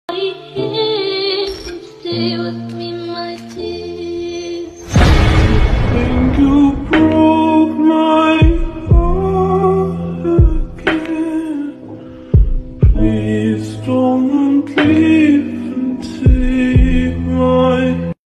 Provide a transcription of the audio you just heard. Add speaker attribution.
Speaker 1: Stay with me, my dear.
Speaker 2: Think you broke my heart again. Please don't